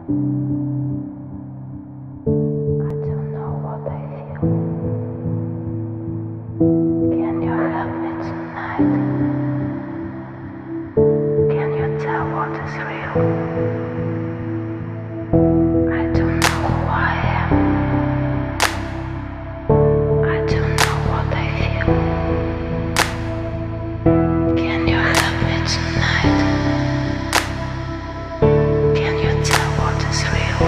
I don't know what I feel. Can you help me tonight? Can you tell what is real? I don't know who I am. I don't know what I feel. Can you help me tonight? Can you tell what is real?